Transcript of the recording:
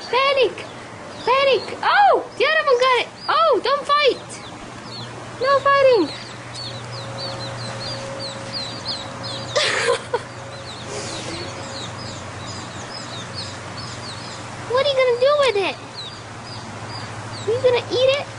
Panic! Panic! Oh! The other one got it! Oh! Don't fight! No fighting! What are you gonna do with it? Are you gonna eat it?